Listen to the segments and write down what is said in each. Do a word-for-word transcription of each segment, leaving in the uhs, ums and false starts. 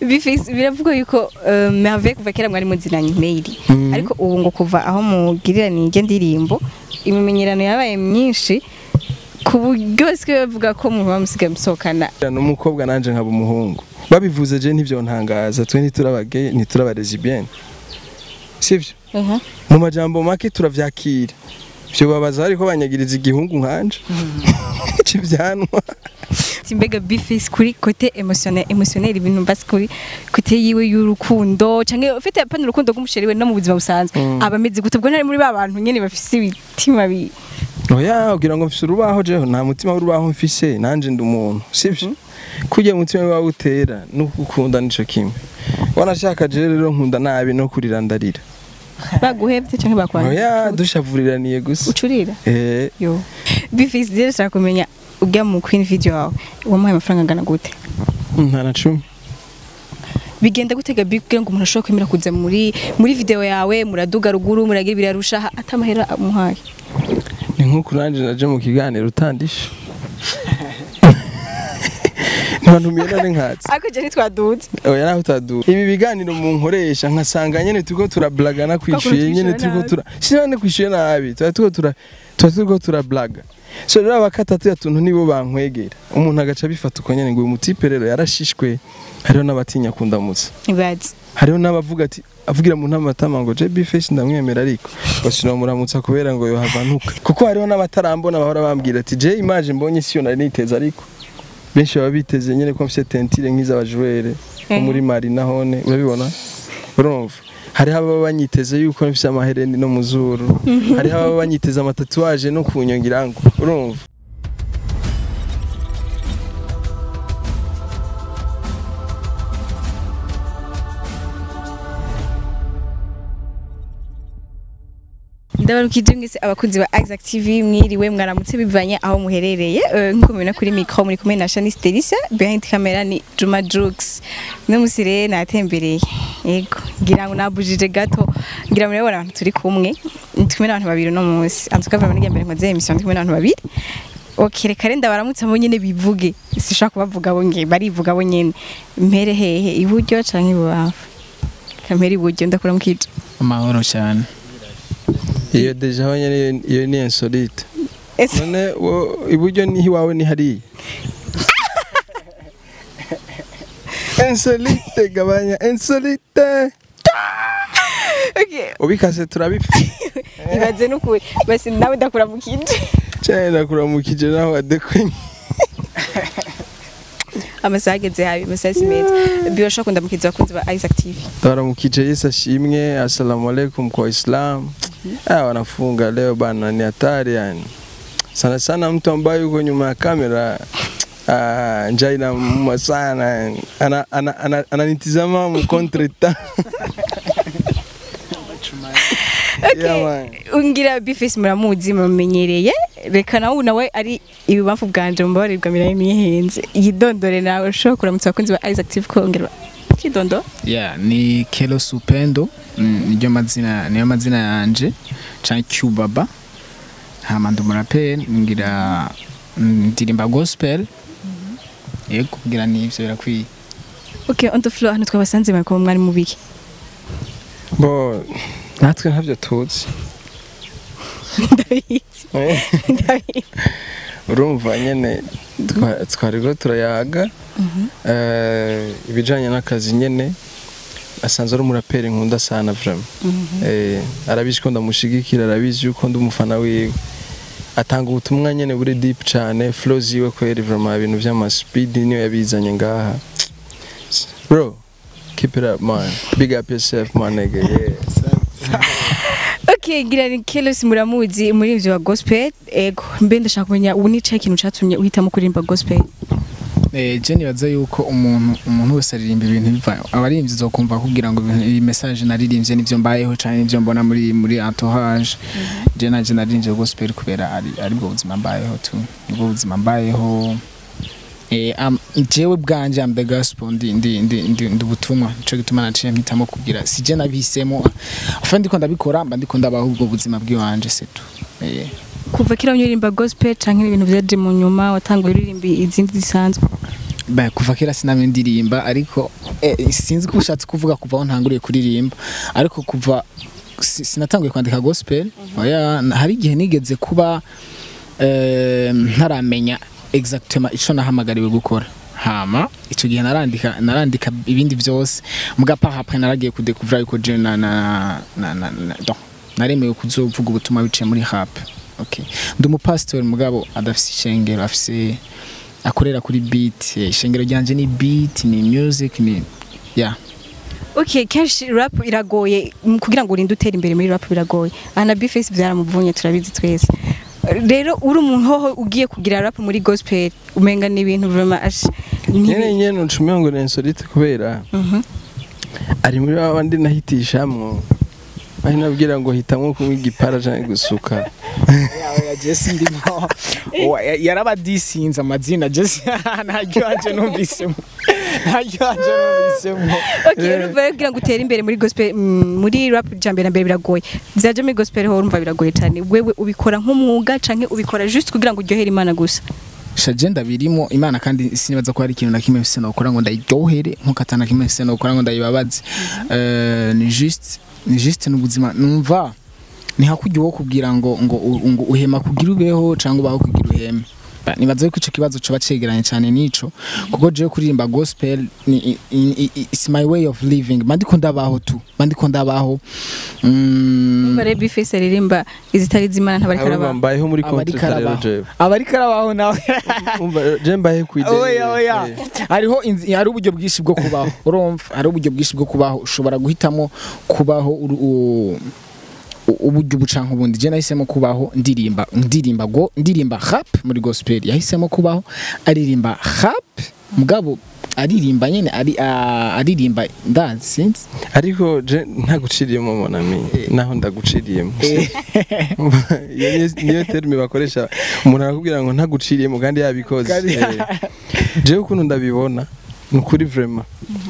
bifise biravuga yuko Merve kuva kera mwari muzinanye mail ariko ubu ngo kuva aho mugiriraniye ije ndirimbo imimenyerano yabaye myinshi ku buryo sike bavuga ko mu bamusiga musokana n'umukobwa nanje nkaba umuhungu babivuze je ntivyo ntangaza twe ntiturabage ntiturabarezibien sivyo mu majambo make turavyakira byo babaza ariko banyagiriza igihungu nkanje kivyanwa timbega bifise kuri côté émotionnel émotionnel ibintu basi kuri côté yiwe y'urukundo canke ufite pana urukundo rw'umusheri no mu buzima busanzwe abameze gutubwo ntari muri babantu nyene bafise ibitima bi oya ugira ngo mfise urubaho je nta mutima w'urubaho mfise nanje ndi umuntu sivyo kujye mutima wawe utera no gukunda nico kimwe wanashaka je rero nkunda nabi no kurirandarira baguhebye canke bakwanje oya dushavuriraniye gusa ucurira eh yo bifise zero shaka kumenya ujya mu queen video yawe wamuhaye amafaranga angana gute nta na cumi bigenda gutega big ngo umuntu ashobora kwemera kuza muri muri video yawe muraduga ruguru muragira birarusha atamahera amuhaye ni nkuko nanje naje mu kiganiro utandisha Ntumiye none nkatse ariko je nitwaduze oya naho utaduze ibi biganiro mu nkoresha nkasanga nyene tuko turablagana kwishuye nyene tuko tura sinane kwishuye nabi tuko tura tuko turablaga so rero abakatatu yatuntu nibo bankwegera umuntu agaca bifata uko nyene ngo uyu mutipe rero yarashishwe hariho n'abatinya kundamutsa ibazi hariho n'abavuga ati avugira mu ntamatama ngo je bifesh ndamwemera ariko basino muramutsa kubera ngo yo havanuka kuko hariho n'abatarambona bahora bambwira ati je image mbonye siyo nari niteza ariko benshi baba biteze nyene ko mfite tentire nk'iza bajwere muri Marina hone urabibona urumva hari haba banyiteze yuko mfite amahereni no muzuru hari haba banyiteze amatatuaje no kunyongirango urumva ndabarukije mwese abakunzi ba Exact T V mwiriwe mwaramutse bivanye aho muherereye nkuko mubona kuri micro muri kumwe na Shanice Delisa behind camera ni Juma Drugs no musire natembereye yego ngira ngo nabujije gato ngira muri abantu turi kumwe tkumwe n'abantu babiri no munsi antuka vama nige mbere nkoze emission tkumwe n'abantu babiri okay reka renda baramutse mo nyene bivuge sishaka kubavuga bo nge barivuga bo nyene mpere hehe iburyo canke ibubafu kamera iburyo ndakura mukije amahoro cyane iyo deja wanyene iyo ni insolite none iburyo ni hiwawe ni hari insolite gabanya insolite okay ubikase turabipfa ibaze n'ukuri basi nawe ndakura mukije cyane ndakura mukije naho adekwenye amasageze habi masasi meza birashaka kundamukiza abakunzi ba Isaac T V baramukije Yesu ashimwe assalamu alaikum kwa Islam ah wanafunga leo bana ni hatari yani sana sana mtu ambaye yuko nyuma ya kamera ah njai na masana ana ana ananitizama mu kontreta okay ungira bifise muramuzi mumenyereye reka nawe nawe ari ibibamfu bwanje mbabarirwa miraye mihenze yidondore nawe ushobora kuramutsa abakunzi ba Isaac T V kongera kidondo yeah ni Kelo Supendo niryo mazina niyo mazina yanje canke Cubaba hama ndumuraperi ngira ndirimba gospel yego ngira nivyo birakwiye okay on the floor hano twabasanze mako mwari mubiki bo natwe ntavyo tuzi urumva nyene twariko turayaga eh ibijanye n'akazi nyene asanzwe ari umuraperi nkunda sana vraiment eh arabizi ko ndamushigikira arabizi yuko ndi umufana wiwe atanga ubutumwa nyene buri deep cyane flows yiwe ko yari vraiment ibintu vy'ama speed niyo yabizanye ngaha bro keep it up man big up yourself man nigga yeah okay gira ni Kelo muramuzi muri ivyo wa gospel ego mbe ndashaka kumenya unicaye ikintu catumye uhitamo kuririmba gospel eh je nibaza yuko umuntu umuntu wese aririmba ibintu biva abarimvyi zokumva kugira ngo iyi message naririmbye nivyo mbayeho cyane nivyo mbona muri muri entourage je naje naririmbye gospel kubera ari ari bwo buzima mbayeho tu bwo buzima mbayeho eh am jewe bwanje am the gospel ndi ndi ndi ndubutumwa cyo gituma naciye mpitamo kugira sije nabisemo afa ndiko ndabikora mba ndiko ndabaho ubwo buzima bw'iwanje setu eh kuva kira unyirimba gospel canke ibintu vyaje mu nyuma watanguye uririmba izindi zisanzwe ba kuva kera sinamenye ndirimba ariko eh, sinzi ko ushatse kuvuga kuva aho ntanguriye kuririmba ariko kuva sinatanguye kwandika gospel oya hari igihe nigeze kuba eh, ntaramenya exactement ico nahamagariwe gukora hama ico gihe narandika narandika ibindi byose mugapa après naragiye kudekuvra yuko je na na na, na, na donc naremewe kuzovuga ubutumwa biciye muri rap okay ndi umupastor mugabo adafise ishengero afise akorera kuri beat ishengero ryanje ni beat ni music ni yeah. Okay, kenshi rap iragoye kugira ngo urinde utera imbere muri rap biragoye. Ana Bface byaramuvunye turabizi twese. Rero uri umuntu hoho ugiye kugira rap muri gospel umenga ni ibintu vraiment ash. Nyene nyene ncumiye ngo nensolite kubera. Mhm. Ari muri abandi nahitishamwo. Aho nabwira ngo hitamwo kumwiga Partage gusuka. Ya Jesse ndimo. Yarabadisinze amazina Jesse ntajyo anje numvisemo. Ntajyo anje numvisemo. Okay, ruva kugira ngo utere imbere muri gospel muri rap jambere mbere biragoye. Vyaje muri gospel ho urumva biragoye cyane. Wewe ubikora nk'umwuga canke ubikora just kugira ngo uryohere Imana gusa. Shagenda birimo Imana kandi sinibaza ko hari ikintu na kimwe mfise no gukora ngo ndayiryohere nko katana kimwe mfise no gukora ngo ndayibabaze. Eh ni just ni juste n'ubuzima numva ni hakujya wo kubwira ngo ngo uhema kugira ubeho cyangwa ubaho kugira uheme nibaza ko ico kibazo cyo bacegeranye cyane nico kuko je kuririmba gospel ni it's my way of living mandiko ndabaho tu mandiko ndabaho mm bare Bface aririmba izitari zimana ntabarikaraba mbayeho muri contract abarikarabaho nawe umva je mbaye kwide oya oya hariho hari uburyo bwishi bwo kubaho urumva hari uburyo bwishi bwo kubaho ushobora guhitamo kubaho uburyo bucanka ubundi je nahisemo kubaho ndirimba ndirimba go ndirimba rap muri gospel yahisemo kubaho aririmba rap mugabo aririmba nyene ari aririmba dance ariko je ntaguciriyemo monami naho ndaguciriyemo niyo terme bakoresha umuntu arakubwira ngo ntaguciriyemo kandi yabikoze je ukuntu ndabibona nukuri vraiment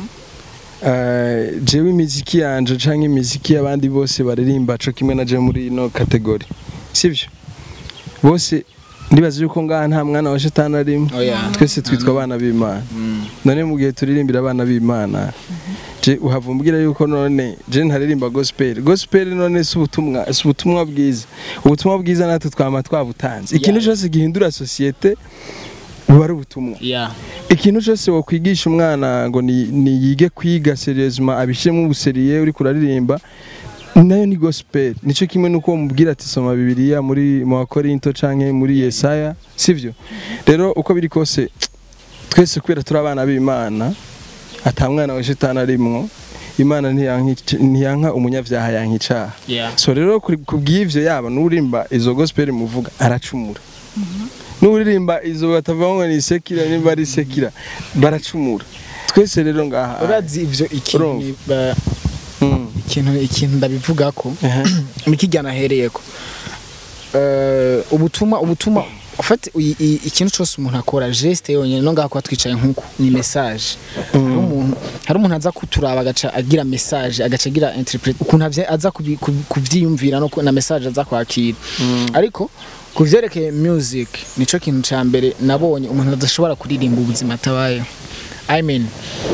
Uh, jewe imiziki yanje canke imiziki y'abandi bose baririmba co kimwe na je muri no category sivyo bose ndibaza yuko ngaha nta mwana wa shetani arimo oh, yeah. twese twitwa abana b'Imana mm. none mu gihe turirimbira abana b'Imana mm -hmm. je uhavumbwira yuko none je ntaririmba gospel gospel none subutumwa subutumwa bwiza ubutumwa bwiza natwe twama twabutanze ikintu yeah. cyose gihindura societe bari ubutumwa yeah. ikintu cyose wo kwigisha umwana ngo ni, ni yige kwiga seriousement abishemo ubuseriye uri kuraririmba nayo ni gospel nico kimwe nuko mubwira ati soma bibiliya muri mu Korinto canke muri Yesaya sivyo rero uko biri kose twese kwera turi abana b'Imana atamwana wa shetani arimwo Imana ntiyanka umunyavyaha yankicaha yeah. so rero kubw'ivyo yaba nurimba izo gospel muvuga aracumura mm -hmm. Nuririmba izo batavanga ni sekira ni bari sekira baracumura twese rero ngaha urazi ivyo ikintu ikintu ikintu ndabivuga ko mikijyana hereyeko eh ubutuma ubutuma ufate ikintu cyose umuntu akora geste yonyene no ngaha kwa twicaye nkuko ni message hari umuntu hari umuntu aza kuturaba agaca agira message agaca agira interpret ukuntu aza kuvyiyumvira no na message aza kwakira ariko kuvyerekeye music nico kintu ca mbere nabonye umuntu adashobora kuririmba ubuzima tabaye I mean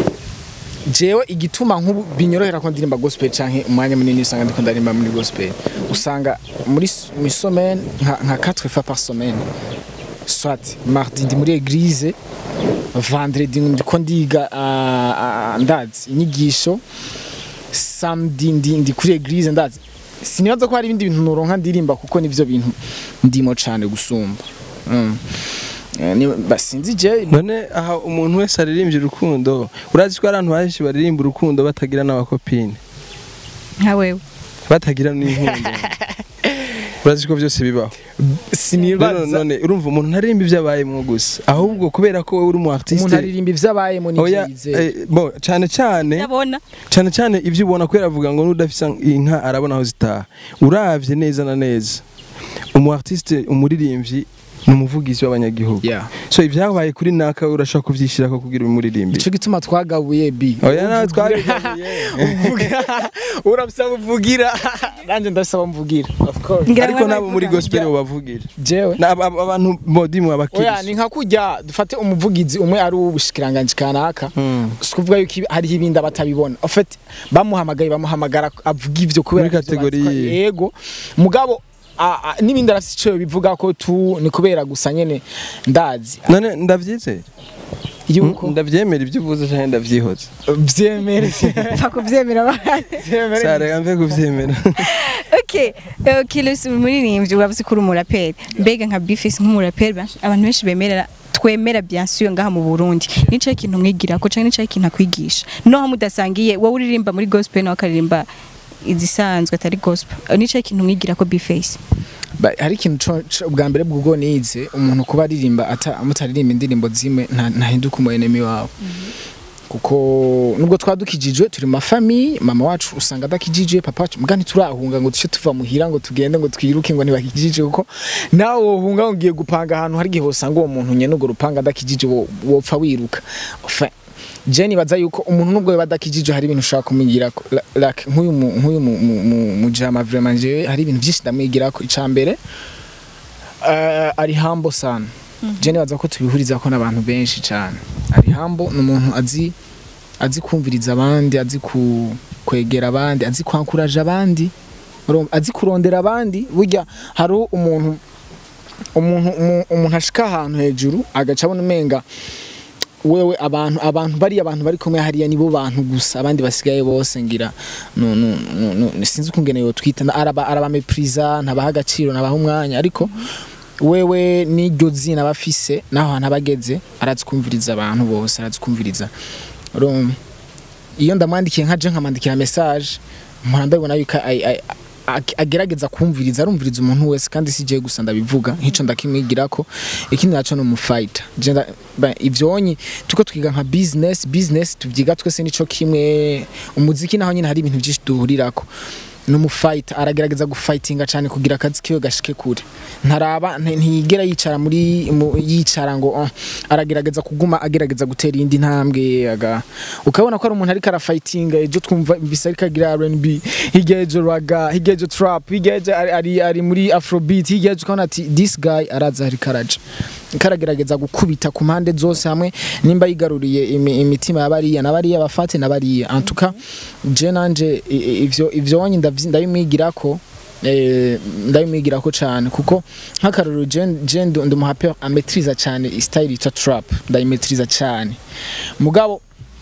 jewe igituma nk'ubu binyorohera ko ndirimba gospel canke umwanya munini usanga ndiko ndarimba muri gospel usanga muri mi semaine nka quatre fois par semaine soit mardi ndi muri église vendredi ndiko ndiga ndazi inyigisho samedi ndi kuri église ndazi sinibaza ko hari ibindi bintu noronka ndirimba kuko nivyo bintu ndimo cyane gusumba mm. ni basinzi je none aha umuntu wese aririmbye urukundo urazi ko abantu baje baririmba urukundo batagira n'abakopine nka wewe batagira n'inkundo urazi ko byose bibaho sinibaza none urumva umuntu ntarimba ivyabayemo gusa ahubwo kubera ko wewe uri mu artiste umuntu aririmba ivyabayemo nivyize eh, bo cyane cyane yabona cyane cyane ivyo ubona ko yaravuga ngo nudafisa inka arabona aho zitaha uravye neza na neza umu artiste umuririmbyi numuvugizi w'abanyagihugu yeah so ivyabaye kuri naka urashaka kuvyishira ko kugira umuririmbire ico gituma twagabuye bi oya na twagabuye uvuga urabisaba uvugira nanje ndasaba mvugira of course ariko nabo muri gospel bavugira jewe abantu modimu abakirisu oya ni nka kujya dufate umuvugizi umwe ari ubushikiranganje kanaka sikuvuga yuko hari ibindi abatabibona en fait bamuhamagaye bamuhamagara avuga ivyo kubera kategori yego mugabo n'ibindi arafite ico bivuga ko tu ni kubera gusa nyene ndazi none ndavyizeye yuko ndavyemera ivyo uvuze cyane ndavyihoza vyemere fa kuvyemera abandi sare gamve kuvyemera okay okay lesu muririmbyi uravuze ko uri umuraperi mbega nka Bifis nk'umuraperi abantu benshi bemera twemera bien sûr ngaha mu Burundi nico ikintu mwigira ko cyane nico ikintu akwigisha no mudasangiye wowe uririmba muri gospel no akaririmba izisanzwe atari gospel nico ikintu mwigira ko Bifis hari ikintu ubwa mbere bw'ubwo nize umuntu kuba aririmba amutaririmba indirimbo zimwe ntahinduka umuenemy wawe kuko nubwo twadukijijwe turi ma famille mama wacu usanga adakijijwe papa wacu mugani turahunga ngo duce tuva muhira ngo tugende ngo twiruke ngo ntibakijijwe kuko nawe wohunga ngiye gupanga ahantu hari gihe usanga uwo muntu nyene ugo rupanga adakijijwe wopfa wiruka Jenny baza yuko umuntu nubwo badakijije hari ibintu ushaka kumwigira like nk'uyu nk'uyu mu jama vraiment je hari ibintu byinshi ndamwigira ko icambere uh, ari humble sana mm -hmm. Jenny baza ko tubihuriza ko nabantu benshi cyane ari humble n'umuntu azi azi kumviriza abandi azi ku kwegera abandi azi kwankuraje abandi azi kurondera abandi burya hari umuntu umuntu umuntu ashika ahantu hejuru agacabona umenga wewe abantu abantu bari abantu bari komwe hariya nibo bantu gusa abandi basigaye bose ngira no no no sinzi kungene yo twita araba araba mepriza ntabaha agaciro nabaha umwanya ariko wewe niryo zina bafise naho hanabageze arazikumviriza abantu bose arazikumviriza iyo ndamwandikiye nka je nkamandikira message mpandabona yuko agerageza kumviriza arumviriza umuntu wese kandi sije gusa ndabivuga nkico ndakimwigirako ikindi naco no mu fighter ivyonyi tuko twiga nka business business tuvyiga twese nico kimwe umuziki naho nyine hari ibintu byinshi duhurirako no mu fight aragerageza gufightinga cyane kugira akazi kiwe gashike kure ntaraba ntiyigera yicara muri yicara ngo uh, aragerageza kuguma agerageza gutera indi ntambwe aga ukabona ko ari umuntu ari kara fighting ejo twumva bisa ari kagira R and B higeje raga higeje trap higeje ari ari muri afrobeat higeje kana ati this guy araza ari karaje karagerageza gukubita ku mpande zose hamwe nimba yigaruriye imitima y'abariya nabariya bafate nabariya antuka je nanje ivyo ivyo wanyi ndabimwigirako eh ndabimwigirako cyane kuko nkakaruru je ndo muhape ametriza cyane style ita trap ndayimetriza cyane mugabo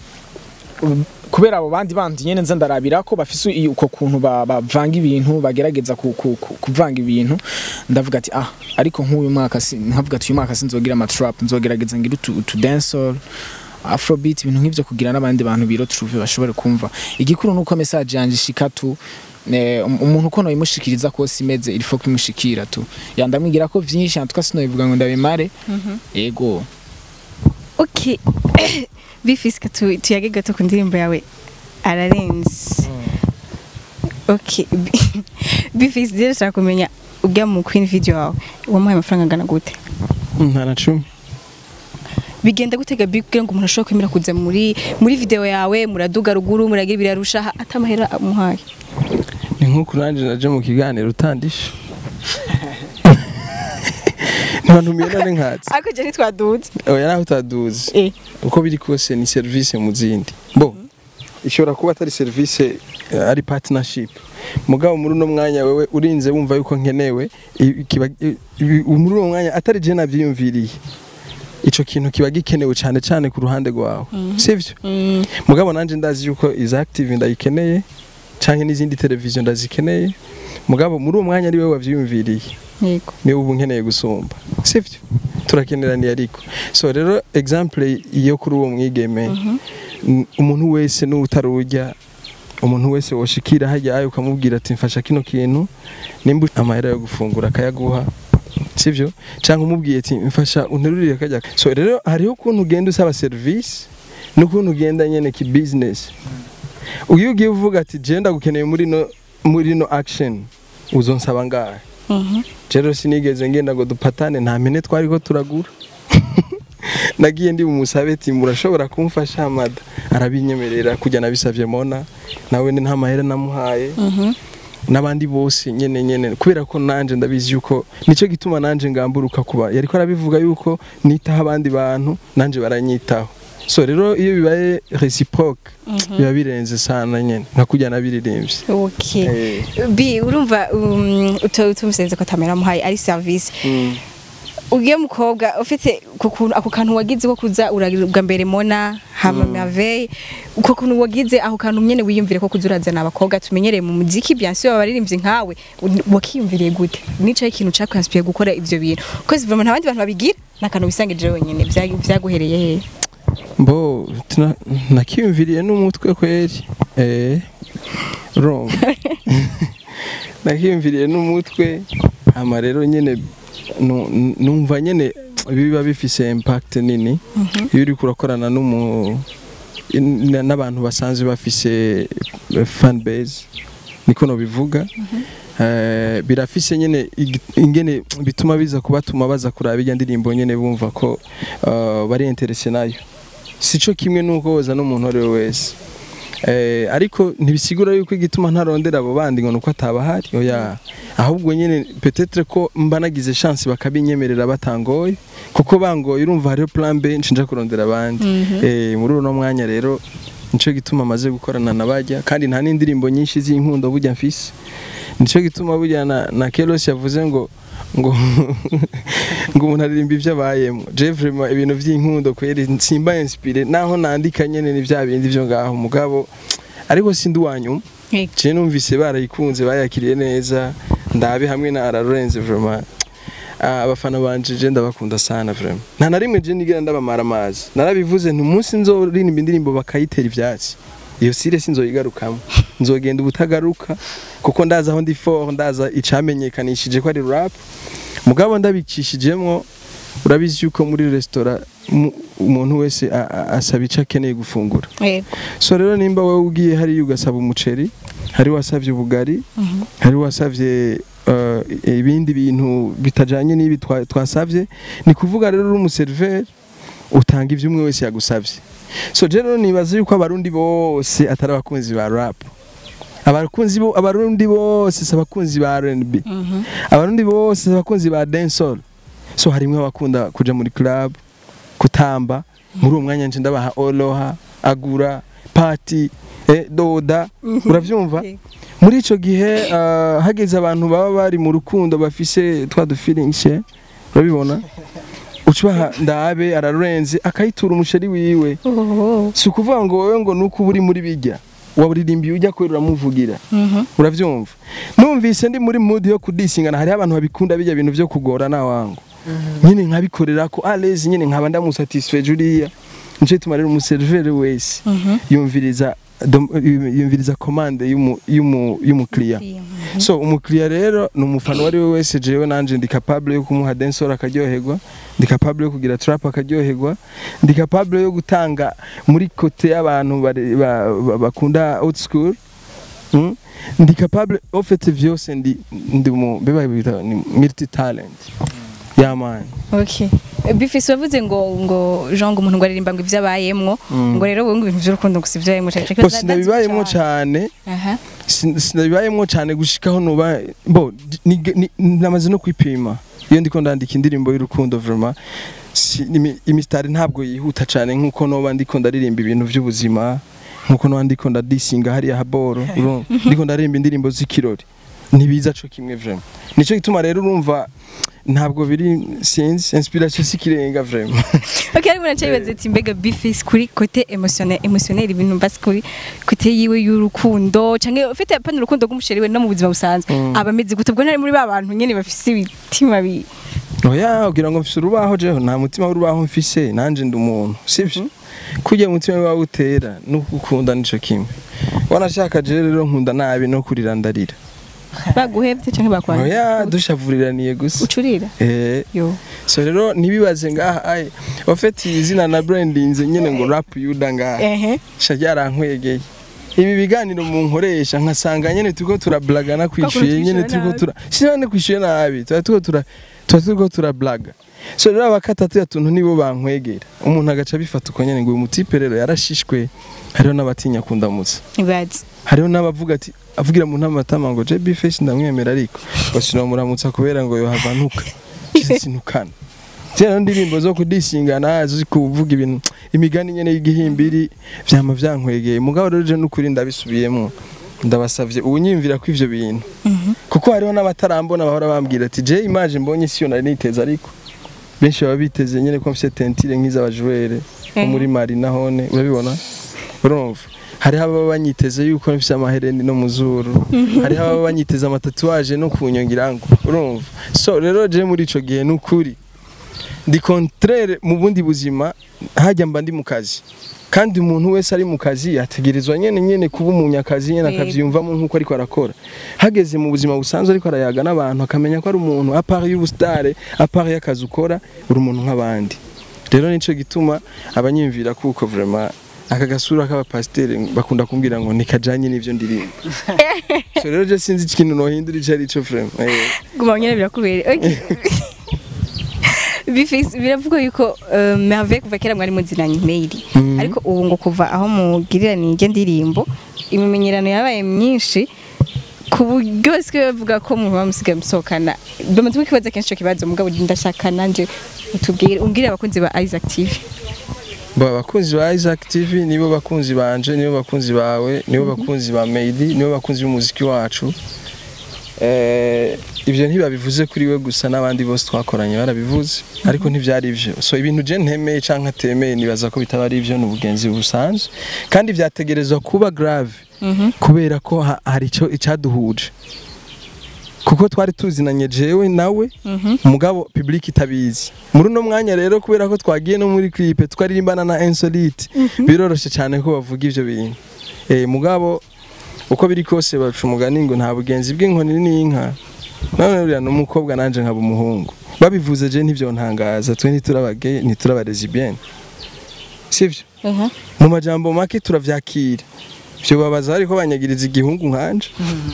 kubera abo bandi bandi nyene nza ndarabirako bafise uko kuntu bavanga ibintu bagerageza kuvanga ibintu ndavuga ati ah ariko nk'uyu mwaka nkavuga ati uyu mwaka sinzogira ama trap nzogerageza ngira utu dancehall afrobeat ibintu nk'ivyo kugira n'abandi bantu biro truve bashobore kumva igikuru nuko message yanje shikatu umuntu uko no imushikiriza ko simeze ilifo kumushikira tu yandamwigira ko vyinshi antuka sino bivuga ngo ndabimare yego okay Bifis ka tu tuyage gato ku ndirimbo yawe ararenze okay Bifis dira shaka kumenya ujya mu Queen video yawe wamuhaye amafaranga angana gute ntana cumi bigenda gutega bigire ngo umuntu ashobora kwemera kuza muri muri video yawe muraduga ruguru muragira birarusha atamahera muhaye ni nkuko nanje naje mu kiganiro utandisha Nabantu miyena nkatsi ako je nitwaduze oya naho utaduze eh uko biri kose ni service mu zindi bo ishobora kuba atari service ari partnership mugabo muri no mwanya wewe urinze wumva yuko nkenewe muri no mwanya atari je navyiyumviriye ico kintu kiba gikenewe cyane cyane ku ruhande rwawe sivyo mugabo nanje ndazi yuko is active ndayikeneye canke n'izindi television ndazikeneye mugabo muri uwo mwanya ari wewe wavyiyumviriye yego ni ubu nkeneye gusumba sivyo turakeneraniye ariko so rero example iyo kuri uwo mwigeme umuntu wese n'utarujya umuntu wese woshikira hajya ayo ukamubwira ati mfasha kino kintu nimba amahera yo gufungura akayaguha sivyo canke umubwiye ati mfasha unterurire kajya so rero hariho kuntu ugenda usaba service n'ukuntu ugenda nyene ki business uyu ugiye uvuga ati je ndagukeneye muri no muri no action uzonsaba ngahe Mhm. Jero sinigeze ngenda ngo dupatane nta mpene twari ko turagura. Nagiye ndi umusabeti murashobora kumfasha amada arabinyemerera kujya nabisavye mona nawe ni nta mahera namuhaye. Mhm. Nabandi bose nyene nyene kubera ko nanje ndabizi yuko nico gituma nanje ngamburuka kuba yariko arabivuga yuko nitaho abandi bantu nanje baranyitaho. So rero iyo bibaye reciproque biba birenze sana nyene nka kujya nabiririmvye. Okay. Eh. Bi urumva um, utumusenze ko tamera muhaye ari service. Mm. Ugiye mukobwa ufite kukuntu ako kantu wagize ko kuza uragirwa mbere mona hama merveille uko kuntu wagize ako kantu nyene wiyumvire ko kuzurazana abakobwa tumenyereye mu muziki bien sûr abaririmbyi nkawe wakiyumviriye gute nico ikintu cyakwinspire gukora ivyo bintu ko vraiment nta bandi bantu babigira nakantu wisangije wenyene vyaguhereye he Mbo nakiyumviriye n'umutwe kweri eh wrong nakiyumviriye n'umutwe hama rero nyene numva nyene biba bifise impact nini iyo uri kurakorana n'umu n'abantu basanzwe bafise fan base niko no bivuga eh birafise nyene ingene bituma biza kubatuma baza kuraba irya ndirimbo nyene bumva ko bari interesse nayo sico kimwe nuko woza n'umuntu ari wese eh ariko ntibisigura yuko igituma ntarondera abo bandi ngo nuko atabahari oya ahubwo nyene peut-être ko mba nagize chance bakabinyemerera batangoye kuko bangoye urumva hari plan B nshinja kurondera abandi mm -hmm. eh muri uno mwanya rero nico gituma maze gukorana nabajya kandi nta n'indirimbo nyinshi z'inkundo burya mfise nico gituma burya na, na Kelos yavuze ngo ngo ngo umuntu aririmba ivyo abayemo je vraiment ibintu vy'inkundo kweri nsimba inspire naho nandika nyene ni vya bindi vyo ngaho mugabo ariko sindi wanyuma je numvise barayikunze bayakiriye neza ndabe hamwe na Lorenzo vraiment abafana banje je ndabakunda sana vraiment nta narimwe je nigira ndabamara amazi narabivuze nti umunsi nzoririmba indirimbo bakayitera ivyatsi iyo sire sinzoyigarukamo nzogenda ubutagaruka kuko ndaza aho ndi fort ndaza icamenyekanishije ko ari rap mugabo ndabicishijemwo urabizi yuko muri restaurant umuntu wese asaba ico akeneye gufungura so rero nimba wowe ugiye hari ugasaba umuceri hari wasavye ubugari hari wasavye ibindi bintu bitajanye n'ibi twasavye ni kuvuga rero uri umuserver utanga ivyo umwe wese yagusavye so rero nibaza yuko abarundi bose atari abakunzi ba rap abakunzi bo abarundi bose sabakunzi ba R and B abarundi bose abakunzi ba dancehall so harimwe abakunda kuja muri club kutamba muri uwo mwanya nje ndabaha oloha agura party eh doda uravyumva muri ico gihe hageze abantu baba bari mu rukundo bafise twa du feelings urabibona ucubaha ndabe ararenze akayitura umusheri wiwe si ukuvuga ngo wowe ngo nuko buri muri bijya waburirimbiye ujya kwerura muvugira uravyumva numvise ndi muri mood yo kudisingana hari abantu babikunda bijya bintu byo kugora na wangu nyine nkabikorera ko alezi nyine nkaba ndamusatisfait juriya nje tumarira umuserver wese yumviriza yumviriza commande yumu yumu yumukliya so umukliya rero numufano wari we wese jewe nanje ndi capable yo kumuha dancehall akaryoherwa ndi capable yo kugira trap akaryoherwa ndi capable yo gutanga muri kote y'abantu bakunda old school mm? ndi capable of fait vyose ndi ndi mu beba bita multi talent ya man okay bifise wavuze ngo ngo jongo umuntu ngo aririmba ngo ivyabayemwo ngo rero ngo ibintu by'urukundo gusivyabayemwo cyane cyane sinabibayemwo cyane aha sinabibayemwo cyane gushikaho nuba bo namaze no kwipima iyo ndiko ndandika indirimbo y'urukundo vraiment imistari ntabwo yihuta cyane nkuko noba ndiko ndaririmba ibintu by'ubuzima nkuko noba ndiko ndadisinga hari ya haboro ndiko ndaririmba indirimbo z'ikirori nibiza cyo kimwe vraiment nico gituma rero urumva ntabwo biri sinzi inspiration sikirenga vraiment okay ari mwana cyabibaze ati mbega bifise kuri côté émotionnel émotionnel ibintu basi kuri côté yiwe y'urukundo canke ufite pana urukundo rw'umusheri we no mu buzima busanzwe abameze gutubwo ntari muri babantu nyene bafise ibitima bi oya ugira ngo mfise urubaho je nta mutima w'urubaho mfise nanje ndi umuntu sivyo kujya mutima wawe utera no gukunda nico kimwe wanashaka je rero nkunda nabi no kurirandarira baguhebye cyangwa bakwana oya dushavuriraniye gusa ucurira eh yo so rero nibibaze ngaha ai ofeti izina na brandinze nyene ngo rap yuda ngaha ehe shajarankwegeye ibi biganiro mu nkoresha nkasanga nyene turiko turablagana kwishuye nyene turiko tura sinane kwishuye nabi tuba turiko tura tuba turiko turablaga so rero abakatatu ya tuntu nibo bankwegera umuntu agaca bifata uko nyene ngo uyu mutipe rero yarashishwe hariho n'abatinya kundamutsa ibazi hariho n'abavuga ati avugira mu ntamatama ngo J B Face ndamwemera ariko basino muramutsa kubera ngo yo havanuka sinukana cyane ndirimbo zo kudisingana zo kuvuga ibintu imigani nyene y'igihimbiri vyama vyankwegeye mugabo rero je n'ukuri ndabisubiyemo ndabasavye ubunyimvira ko ivyo bintu kuko hariho n'abatarambona bahora bambwira ati je image mbonye siyo nari niteza ariko benshi baba biteze nyene ko mfite tentire nk'iza abajwere muri mari nahone urabibona urumva hari haba banyiteze yuko mfite amahereni no muzuru hari haba banyiteze amatatuaje no kunyongira ngo urumva so rero je muri ico gihe n'ukuri ndi contraire mu bundi buzima hajya mba ndi mu kazi kandi umuntu wese ari mu kazi yategerezwa nyene nyene kuba umunyakazi nyene akavyumvamo nkuko ariko arakora hageze mu buzima busanzwe ariko arayaga n'abantu akamenya ko ari umuntu apart y'ubustare apart y'akazi ukora uri umuntu nk'abandi rero nico gituma abanyimvira kuko vraiment aka gasura k'aba pasteur bakunda kumbwira ngo nikajanye n'ivyo ndirimba so rero je sinzi ikintu no hindura ico ari cyo vraiment guma nyene birakubere okay bifise biravuga yuko Merveille kuva kera mwari muzinanye mail ariko ubu ngo kuva aho mugiriraniye ije ndirimbo imimenyerano yabaye myinshi ku buryo bose bavuga ko mu bamusiga musokana bamaze kwibaza kenshi cyo kibazo mugabo ndashaka nanje utubwire umbwire abakunzi ba Isaac T V ba bakunzi ba Isaac T V nibo bakunzi banje nibo bakunzi bawe nibo bakunzi ba mail nibo bakunzi b'umuziki wacu eh ivyo ntibabivuze kuri we gusa n'abandi bose twakoranye barabivuze ariko ntivyari ivyo so ibintu je ntemeye canka temeye nibaza ko bitaba ari ivyo n'ubugenzi busanzwe kandi vyategerezwa kuba grave kubera ko hari ico icaduhuje kuko twari tuzinanye jewe nawe umugabo public itabizi muri no mwanya rero kubera ko twagiye no muri clip twaririmbana na Insolite biroroshe cyane ko bavuga ivyo bintu eh mugabo uko biri kose bacu umugani ngo nta bugenzi bw'inkoni n'inka none uriya n'umukobwa nanje nkaba umuhungu babivuze je ntivyo ntangaza twe ntiturabage ntiturabarezi bien sivyo mu majambo make turavyakira byo babaza ariko banyagiriza igihungu nkanje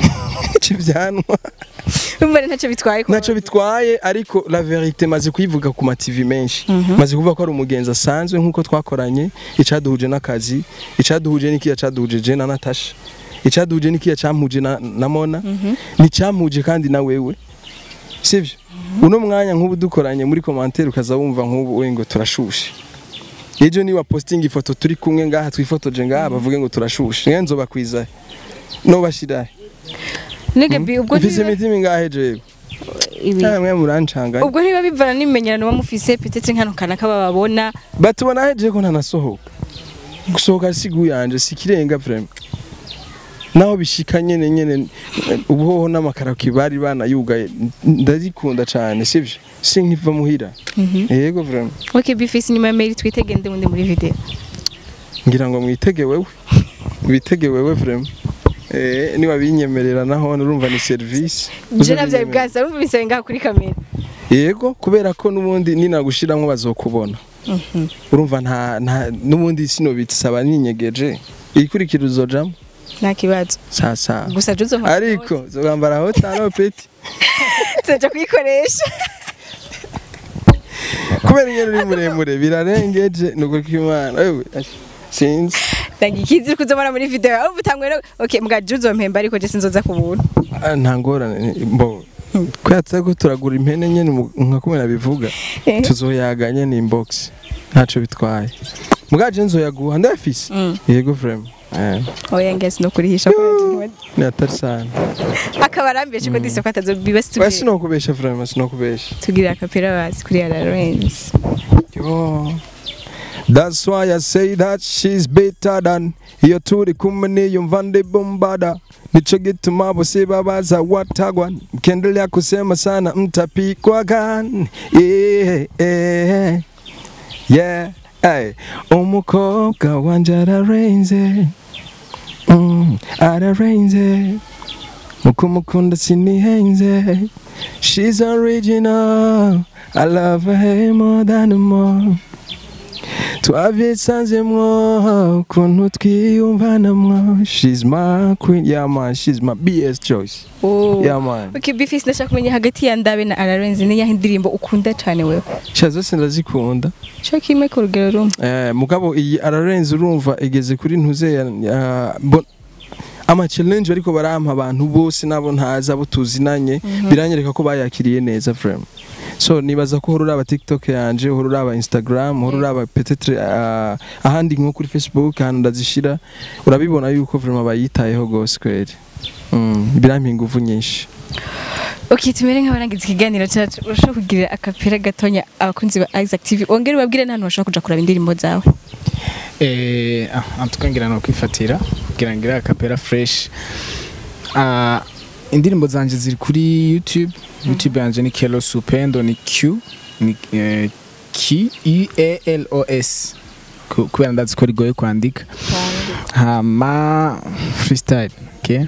kivyanwa Mbere ntacyo bitwaye ko ntacyo bitwaye ariko la vérité maze kuyivuga ku ma T V menshi maze kuvuga ko ari umugenzi asanzwe nkuko twakoranye icaduhuje n'akazi icaduhuje niki yacaduhuje je na Natasha icaduhuje niki yacampuje na, na Mona ni campuje kandi na wewe sivyo uno mwanya nk'ubu dukoranye muri commentaire ukaza wumva nk'ubu we ngo turashushe ejo ni wa posting ifoto turi kumwe ngaha twifotoje ngaha bavuge ngo turashushe ngenzo bakwiza no bashirahe nige bi ubwo mfise imitima ingahe jewe ibi namwe murancanga ubwo niba bivana n'imenyerano bamufise petetse nkano kana kabababona batubona heje ko ntanasohoka gusohoka sigu yanje sikirenga vraiment naho bishika nyene nyene ubuhoho n'amakaraku bari bana yugaye ndazikunda cyane sivyo sinkiva muhira yego vraiment okay bifise nyuma ya mail twitegende mundi muri video ngira ngo mwitege wewe bitege wewe vraiment eh niba binyemerera naho urumva ni service je navyo bwaza urumva bisenga kuri kamera yego kubera ko nubundi ninagushiramwe bazokubona urumva nta nubundi sino bitsaba ninyegeje ikurikira uzojamo nta kibazo sasa gusa juzo ariko zogambara aho tano peti tseje kwikoresha kubera ingero uri muremure birarengeje nuko kw'Imana ewe sinzi ndagikizi kuzobona muri video aho butangwe okay mbwa juzo mpemba ariko je sinzoza kubuntu nta ngorane mbo kwatse ko turagura impene nyene nkakumena bivuga tuzoyaganye ni inbox ntaco bitwaye mugaje nzoyaguha ndafise yego vraiment eh oya ngese no kurihisha ko ni atari sana akabarambije ko dise ko atazobibase basi sino kubesha vraiment sino kubesha tugira akapera basi kuri ala Lorenz yo that's why I say that she's better than iyo turi kumwe yumvande bombada nico gituma bose babaza watagwan mkendelea kusema sana mtapikwa gan yeah yeah yeah hey umukobwa wanje ararenze mm ararenze mukumukunda sinihenze she's original I love her more than more Twabisanzemwo ukuntu twiyumvanamwo. She's my queen, yeah man, she's my B S choice. Oh. Yeah man. Okay, bifise ndashaka kumenya hagati ya Ndabe na Ararenze ni yahe ndirimbo ukunda cyane wewe? Sha zose ndazikunda. Cyo kimwe ku rugero rumwe. Eh mugabo iyi Ararenze urumva igeze kuri ntuze ya ama challenge ariko barampa abantu bose nabo ntaza abo tuzinanye biranyereka ko bayakiriye neza frame. So nibaza ko horura aba TikTok yanje, horura aba Instagram, horura aba peut-être uh, ahandi nko kuri Facebook hano ndazishira urabibona yuko vraiment bayitayeho gose kweri. Mm, birampa ingufu nyinshi. Okay, tumere nk'abarangiza ikiganiro cyacu urashobora kugira akapera gatonya abakunzi ba Isaac T V ongera ubabwire nta hantu bashobora kuja kuraba indirimbo zawe. Eh, antukangira no kwifatira kugira ngira akapera fresh. Ah, indirimbo zanje ziri kuri YouTube. YouTube yanje ni Kelo Supendo ni Q ni eh, K E A L O S. Kubera ndazi ko rigoye kwandika. Hama freestyle, okay?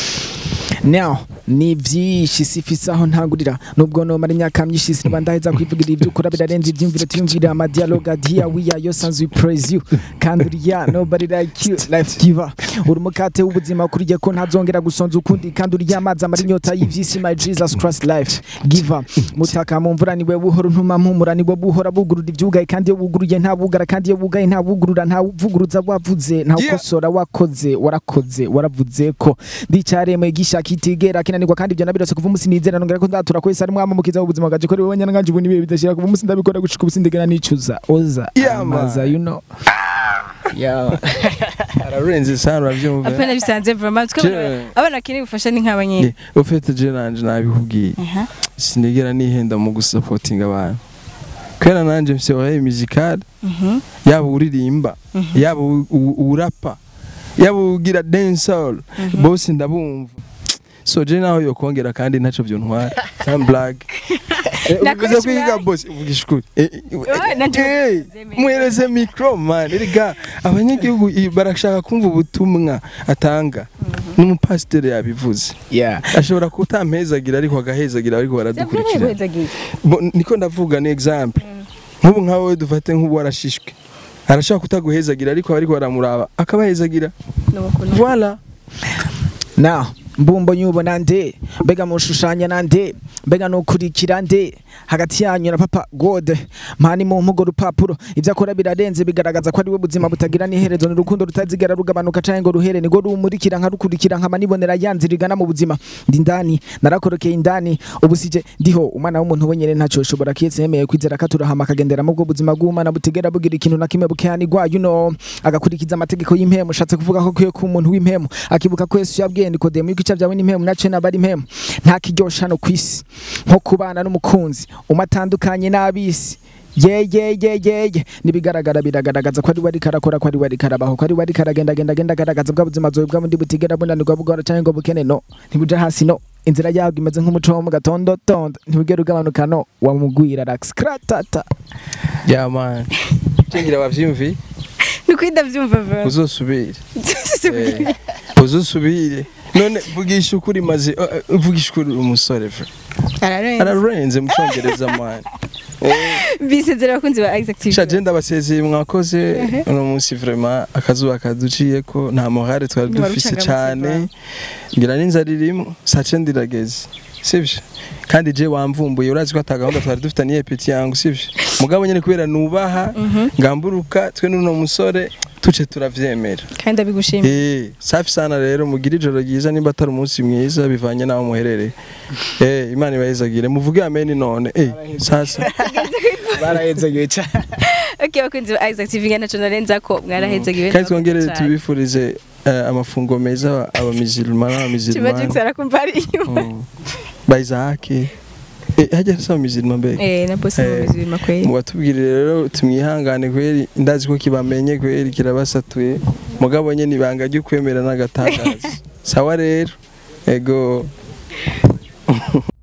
Now ni vyinshi sifise aho ntagurira nubwo no mari myaka myinshi sinba ndaheza kwivugira ibyo ukora birarenze ibyumviro tuyumvira ama dialogue adia we are your sons we praise you kanduriya nobody like you life giver urumukate w'ubuzima kurije ko ntazongera gusonza ukundi kanduriya amazi amari nyota y'ivyisi my Jesus Christ life giver mutaka mu mvura niwe buhoro ntuma mpumura niwe buhora bugurura ivyugaye kandi yo buguruye nta bugara kandi yo bugaye nta bugurura nta vuguruza wavuze nta ukosora wakoze warakoze waravuze ko ndicaremwe gishaka itigera kinanirwa kandi ibyo nabirose kuva umunsi nizera nongera ko ndatura ko isa mwama mukiza ubuzima gaje ko riwe nyanganje ubuni bibe bidashira kuva umunsi ndabikora gushika ubusindegera nicuza oza amaza you know yeah Ararenze sana uravyumva apana bisanze vraiment abana kini gufasha ni nk'abanyene ufite je nanje nabikubwiye sinigera nihenda mu gusupporting abantu kwera nanje mfise oreille musicale yaba uririmba yaba urapa yaba ugira dancehall bose ndabumva. So je naho yo kongera kandi ntaco byo ntwara tam black uvuze kwiga boss uvugisha ukuri muhereze micro man riga abanyagihugu barashaka kumva ubutumwa atanga n'umupasiteri yabivuze yeah ashobora kutampezagira ariko agahezagira ariko baradukurikira niko ndavuga ni example nk'ubu nkawe dufate nk'ubu warashishwe arashaka kutaguhezagira ariko ariko baramuraba akabahezagira voilà now mbumbo nyubo nande bega mushushanya nande bega no kurikira nde hagati yanyu na papa God mani mu mpugo rupapuro ivyo akora birarenze bigaragaza ko ari we buzima butagira niherezo n'urukundo rutazigera rugabanuka canke ngo ruhere nigo rumurikira nka rukurikira nka manibonera yanzirigana mu buzima ndi ndani narakorokeye indani ubusije ndiho umwana w'umuntu wenyene ntaco shobora kiyetse yemeye kwizera katurahama kagendera mu bwo buzima bw'umana butegera bugira ikintu na kimwe bukehanirwa you know agakurikiza amategeko y'impemu shatse kuvuga ko kwiye ku muntu w'impemu akibuka ko Yesu yabwiye Nikodemo yuko icya byawe n'impemu nace nabari impemu nta kiryosha no kwisi nko kubana n'umukunzi umatandukanye n'abisi ye ye ye ye nibigaragara biragaragaza ko ari wari karakora ko ari wari karabaho ko ari wari karagenda genda genda garagaza bwa buzima zoe bwa mundi butigera bunanirwa bugora cyangwa ngo bukene no ntibuja hasi no inzira yawe imeze nk'umuco mu gatondo tondo ntibugera ugabanuka no wamugwira rax kratata yeah man tingira bavyumvi nukwida vyumva vuba uzosubire uzosubire none vugisha ukuri maze vugisha ukuri umusore fre Ararenze mu Cyongereza man bisezera bakunzi ba Isaac T V shagenda basezeye mwakoze uno munsi vraiment akazuba kaduciye ko nta morale twari dufise cyane ngira n'inzaririmo sace ndirageze sivyo kandi je wamvumbuye urazi ko atagahunda twari dufitaniye peti yangu sivyo mugabo nyene kubera nubaha ngamburuka twe n'uno musore tuce turavyemera kandi abigushimira eh safi sana rero mugira ijoro ryiza nimba atari umunsi mwiza bivanye naho muherereye eh imana ibayizagire muvuge amen none eh sasa barahezagiwe cyane. Okay bakunzi ba Isaac T V ngana cyo narenza ko mwarahezagiwe kandi twongere tubifurize amafungo meza abamizilma abamizilma Magic arakumva ari inyuma bayizake eh hajya saba mizilma mbe eh na boss mu mizilma kweli mubatubwire rero tumwihangane kweli ndazi ko kibamenye kweli kirabasatuye mugabo nye nibanga ryo kwemera n'agatangaza sawa rero ego